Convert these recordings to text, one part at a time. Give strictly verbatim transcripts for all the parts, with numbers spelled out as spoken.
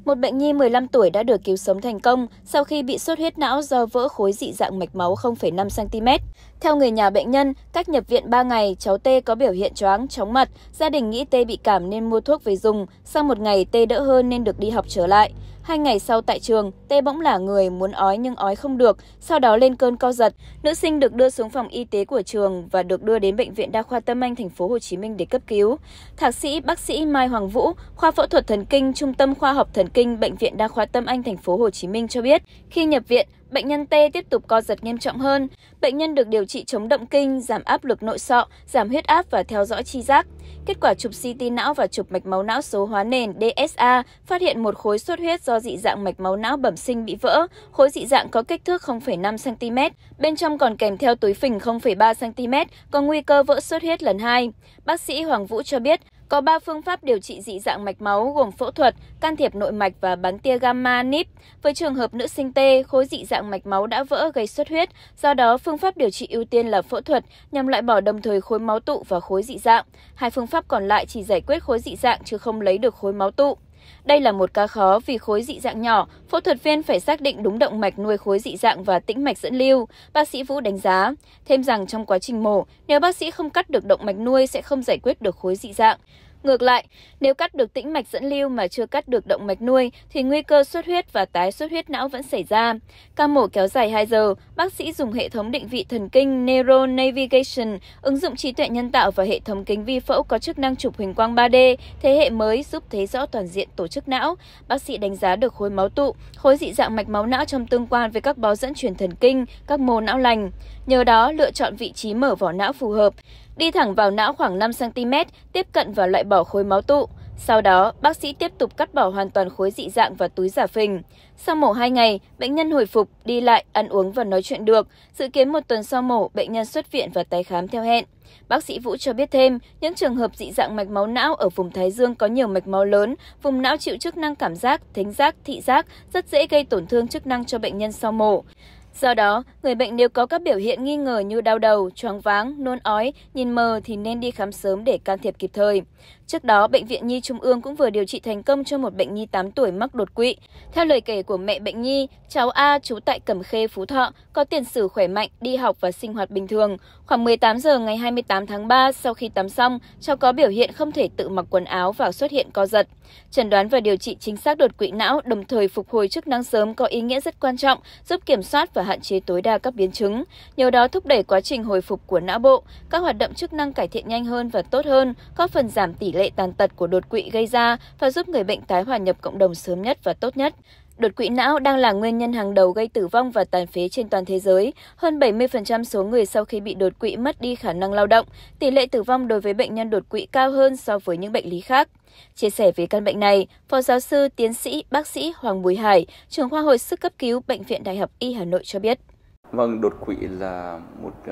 Một bệnh nhi mười lăm tuổi đã được cứu sống thành công sau khi bị xuất huyết não do vỡ khối dị dạng mạch máu không phẩy năm xăng ti mét. Theo người nhà bệnh nhân, cách nhập viện ba ngày, cháu T có biểu hiện choáng, chóng mặt. Gia đình nghĩ T bị cảm nên mua thuốc về dùng. Sau một ngày, T đỡ hơn nên được đi học trở lại. Hai ngày sau tại trường, T bỗng lả người, muốn ói nhưng ói không được, sau đó lên cơn co giật. Nữ sinh được đưa xuống phòng y tế của trường và được đưa đến Bệnh viện Đa khoa Tâm Anh, thành phố Hồ Chí Minh để cấp cứu. Thạc sĩ bác sĩ Mai Hoàng Vũ, khoa phẫu thuật thần kinh, Trung tâm Khoa học Thần kinh, Bệnh viện Đa khoa Tâm Anh, thành phố Hồ Chí Minh cho biết, khi nhập viện, bệnh nhân T tiếp tục co giật nghiêm trọng hơn. Bệnh nhân được điều trị chống động kinh, giảm áp lực nội sọ, giảm huyết áp và theo dõi tri giác. Kết quả chụp xê tê não và chụp mạch máu não số hóa nền đê ét a phát hiện một khối xuất huyết do dị dạng mạch máu não bẩm sinh bị vỡ. Khối dị dạng có kích thước không phẩy năm xăng ti mét, bên trong còn kèm theo túi phình không phẩy ba xăng ti mét, có nguy cơ vỡ xuất huyết lần hai. Bác sĩ Hoàng Vũ cho biết, có ba phương pháp điều trị dị dạng mạch máu gồm phẫu thuật, can thiệp nội mạch và bắn tia gamma níp. Với trường hợp nữ sinh T, khối dị dạng mạch máu đã vỡ gây xuất huyết, do đó phương pháp điều trị ưu tiên là phẫu thuật nhằm loại bỏ đồng thời khối máu tụ và khối dị dạng. Hai phương pháp còn lại chỉ giải quyết khối dị dạng chứ không lấy được khối máu tụ. Đây là một ca khó vì khối dị dạng nhỏ, phẫu thuật viên phải xác định đúng động mạch nuôi khối dị dạng và tĩnh mạch dẫn lưu, bác sĩ Vũ đánh giá. Thêm rằng trong quá trình mổ, nếu bác sĩ không cắt được động mạch nuôi sẽ không giải quyết được khối dị dạng. Ngược lại, nếu cắt được tĩnh mạch dẫn lưu mà chưa cắt được động mạch nuôi thì nguy cơ xuất huyết và tái xuất huyết não vẫn xảy ra. Ca mổ kéo dài hai giờ, bác sĩ dùng hệ thống định vị thần kinh Neuro Navigation, ứng dụng trí tuệ nhân tạo và hệ thống kính vi phẫu có chức năng chụp huỳnh quang ba D thế hệ mới giúp thấy rõ toàn diện tổ chức não. Bác sĩ đánh giá được khối máu tụ, khối dị dạng mạch máu não trong tương quan với các báo dẫn truyền thần kinh, các mô não lành. Nhờ đó, lựa chọn vị trí mở vỏ não phù hợp. Đi thẳng vào não khoảng năm xăng ti mét, tiếp cận và loại bỏ khối máu tụ. Sau đó, bác sĩ tiếp tục cắt bỏ hoàn toàn khối dị dạng và túi giả phình. Sau mổ hai ngày, bệnh nhân hồi phục, đi lại, ăn uống và nói chuyện được. Dự kiến một tuần sau mổ, bệnh nhân xuất viện và tái khám theo hẹn. Bác sĩ Vũ cho biết thêm, những trường hợp dị dạng mạch máu não ở vùng thái dương có nhiều mạch máu lớn, vùng não chịu chức năng cảm giác, thính giác, thị giác, rất dễ gây tổn thương chức năng cho bệnh nhân sau mổ. Do đó, người bệnh nếu có các biểu hiện nghi ngờ như đau đầu, choáng váng, nôn ói, nhìn mờ thì nên đi khám sớm để can thiệp kịp thời. Trước đó, Bệnh viện Nhi Trung ương cũng vừa điều trị thành công cho một bệnh nhi tám tuổi mắc đột quỵ. Theo lời kể của mẹ bệnh nhi, cháu A trú tại Cẩm Khê, Phú Thọ, có tiền sử khỏe mạnh, đi học và sinh hoạt bình thường. Khoảng mười tám giờ ngày hai mươi tám tháng ba, sau khi tắm xong, cháu có biểu hiện không thể tự mặc quần áo và xuất hiện co giật. Chẩn đoán và điều trị chính xác đột quỵ não, đồng thời phục hồi chức năng sớm có ý nghĩa rất quan trọng, giúp kiểm soát và hạn chế tối đa các biến chứng. Nhờ đó thúc đẩy quá trình hồi phục của não bộ, các hoạt động chức năng cải thiện nhanh hơn và tốt hơn, góp phần giảm tỷ lệ tàn tật của đột quỵ gây ra và giúp người bệnh tái hòa nhập cộng đồng sớm nhất và tốt nhất. Đột quỵ não đang là nguyên nhân hàng đầu gây tử vong và tàn phế trên toàn thế giới. Hơn bảy mươi phần trăm số người sau khi bị đột quỵ mất đi khả năng lao động. Tỷ lệ tử vong đối với bệnh nhân đột quỵ cao hơn so với những bệnh lý khác. Chia sẻ về căn bệnh này, Phó giáo sư, tiến sĩ, bác sĩ Hoàng Bùi Hải, trưởng khoa hồi sức cấp cứu Bệnh viện Đại học Y Hà Nội cho biết. Vâng, đột quỵ là một uh,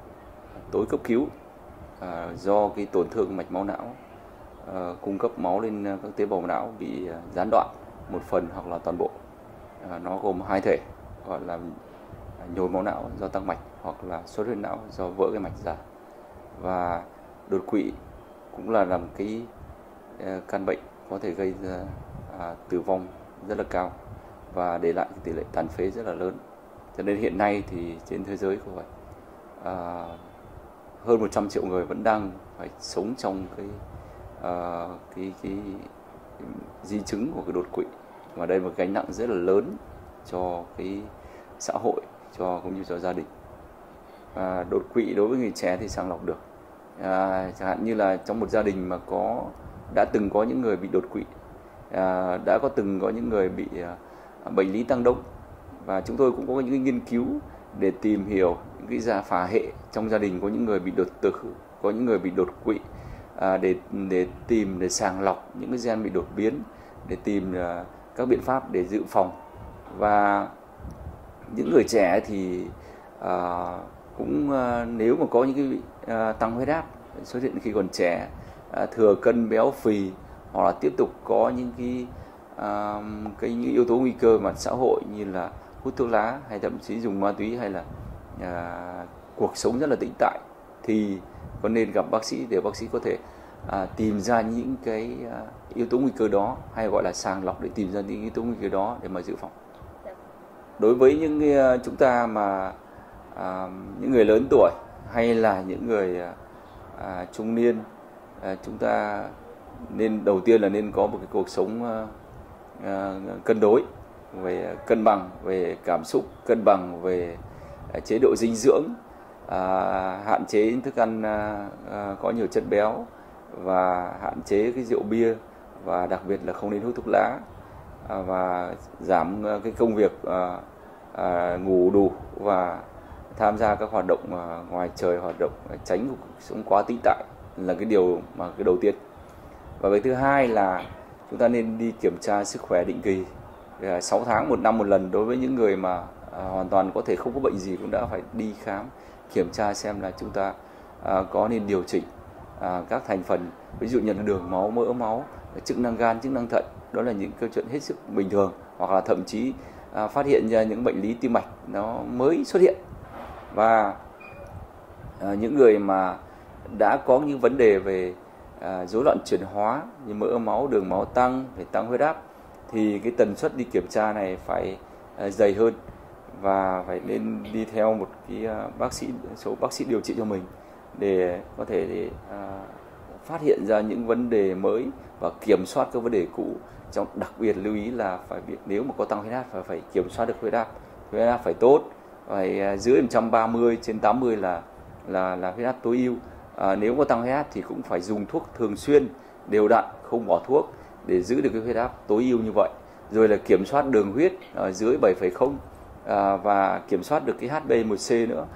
tối cấp cứu uh, do cái tổn thương mạch máu não, uh, cung cấp máu lên các tế bào não bị uh, gián đoạn một phần hoặc là toàn bộ. Uh, nó gồm hai thể, gọi là nhồi máu não do tắc mạch hoặc là xuất huyết não do vỡ cái mạch ra. Và đột quỵ cũng là làm cái uh, căn bệnh có thể gây ra uh, tử vong rất là cao và để lại tỷ lệ tàn phế rất là lớn. Cho nên hiện nay thì trên thế giới có phải à, hơn một trăm triệu người vẫn đang phải sống trong cái, à, cái, cái, cái di chứng của cái đột quỵ. Và đây là một gánh nặng rất là lớn cho cái xã hội, cho cũng như cho gia đình. À, đột quỵ đối với người trẻ thì sàng lọc được. À, chẳng hạn như là trong một gia đình mà có đã từng có những người bị đột quỵ, à, đã có từng có những người bị à, bệnh lý tăng đông. Và chúng tôi cũng có những nghiên cứu để tìm hiểu những cái gia phả hệ trong gia đình có những người bị đột tử, có những người bị đột quỵ, à, để để tìm để sàng lọc những cái gen bị đột biến, để tìm à, các biện pháp để dự phòng. Và những người trẻ thì à, cũng à, nếu mà có những cái à, tăng huyết áp xuất hiện khi còn trẻ, à, thừa cân béo phì, hoặc là tiếp tục có những cái à, cái những yếu tố nguy cơ mặt xã hội như là hút thuốc lá hay thậm chí dùng ma túy hay là à, cuộc sống rất là tĩnh tại, thì có nên gặp bác sĩ để bác sĩ có thể à, tìm ra những cái à, yếu tố nguy cơ đó, hay gọi là sàng lọc để tìm ra những yếu tố nguy cơ đó để mà dự phòng. Đối với những uh, chúng ta mà uh, những người lớn tuổi hay là những người uh, trung niên, uh, chúng ta nên đầu tiên là nên có một cái cuộc sống uh, uh, cân đối, về cân bằng về cảm xúc, cân bằng về uh, chế độ dinh dưỡng, uh, hạn chế những thức ăn uh, uh, có nhiều chất béo và hạn chế cái rượu bia, và đặc biệt là không nên hút thuốc lá, và giảm cái công việc à, à, ngủ đủ và tham gia các hoạt động à, ngoài trời, hoạt động tránh cuộc sống quá tĩnh tại là cái điều mà cái đầu tiên. Và cái thứ hai là chúng ta nên đi kiểm tra sức khỏe định kỳ, sáu tháng một năm một lần. Đối với những người mà à, hoàn toàn có thể không có bệnh gì cũng đã phải đi khám kiểm tra xem là chúng ta à, có nên điều chỉnh à, các thành phần, ví dụ như là đường máu, mỡ máu, chức năng gan, chức năng thận. Đó là những câu chuyện hết sức bình thường, hoặc là thậm chí à, phát hiện ra những bệnh lý tim mạch nó mới xuất hiện. Và à, những người mà đã có những vấn đề về à, rối loạn chuyển hóa như mỡ máu, đường máu tăng, phải tăng huyết áp, thì cái tần suất đi kiểm tra này phải à, dày hơn, và phải nên đi theo một cái à, bác sĩ, số bác sĩ điều trị cho mình để có thể để, à, phát hiện ra những vấn đề mới và kiểm soát các vấn đề cũ. Trong đặc biệt lưu ý là phải biết nếu mà có tăng huyết áp phải phải kiểm soát được huyết áp, huyết áp phải tốt, phải dưới một trăm ba mươi trên tám mươi là là là huyết áp tối ưu. À, nếu có tăng huyết áp thì cũng phải dùng thuốc thường xuyên, đều đặn, không bỏ thuốc để giữ được cái huyết áp tối ưu như vậy. Rồi là kiểm soát đường huyết ở dưới bảy phẩy không à, và kiểm soát được cái hát bê A một xê nữa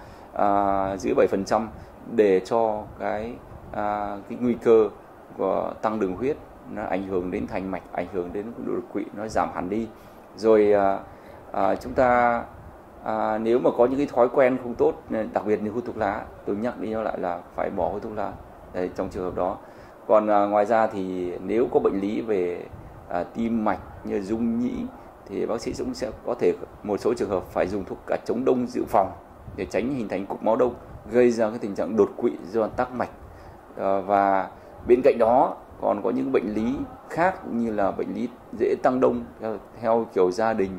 à, dưới bảy phần trăm để cho cái à, cái nguy cơ của tăng đường huyết nó ảnh hưởng đến thành mạch, ảnh hưởng đến đột quỵ nó giảm hẳn đi. Rồi à, à, chúng ta à, nếu mà có những cái thói quen không tốt, đặc biệt như hút thuốc lá, tôi nhắc đi nó lại là phải bỏ hút thuốc lá đấy, trong trường hợp đó. Còn à, ngoài ra thì nếu có bệnh lý về à, tim mạch như dung nhĩ thì bác sĩ cũng sẽ có thể một số trường hợp phải dùng thuốc cả chống đông dự phòng để tránh hình thành cục máu đông gây ra cái tình trạng đột quỵ do tắc mạch. À, và bên cạnh đó còn có những bệnh lý khác như là bệnh lý dễ tăng đông theo, theo kiểu gia đình,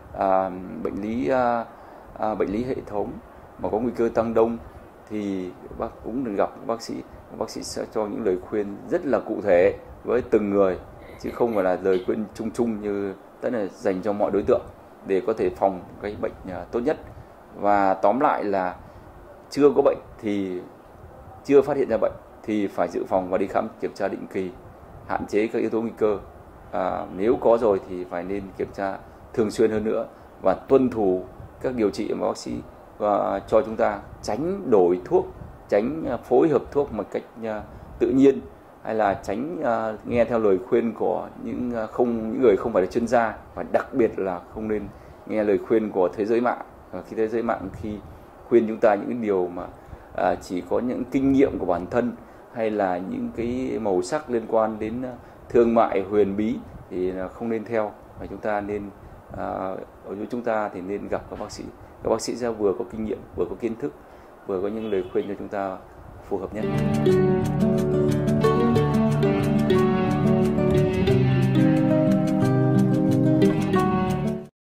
à, bệnh lý à, à, bệnh lý hệ thống mà có nguy cơ tăng đông thì bác cũng đừng gặp bác sĩ. Bác sĩ sẽ cho những lời khuyên rất là cụ thể với từng người, chứ không phải là lời khuyên chung chung như tất là dành cho mọi đối tượng để có thể phòng cái bệnh à, tốt nhất. Và tóm lại là chưa có bệnh thì chưa phát hiện ra bệnh thì phải dự phòng và đi khám kiểm tra định kỳ, hạn chế các yếu tố nguy cơ. À, nếu có rồi thì phải nên kiểm tra thường xuyên hơn nữa và tuân thủ các điều trị mà bác sĩ và cho chúng ta, tránh đổi thuốc, tránh phối hợp thuốc một cách tự nhiên, hay là tránh uh, nghe theo lời khuyên của những uh, không những người không phải là chuyên gia, và đặc biệt là không nên nghe lời khuyên của thế giới mạng. Và khi thế giới mạng khi khuyên chúng ta những điều mà uh, chỉ có những kinh nghiệm của bản thân hay là những cái màu sắc liên quan đến uh, thương mại huyền bí thì uh, không nên theo. Và chúng ta nên uh, ở chỗ chúng ta thì nên gặp các bác sĩ. Các bác sĩ sẽ vừa có kinh nghiệm, vừa có kiến thức, vừa có những lời khuyên cho chúng ta phù hợp nhất.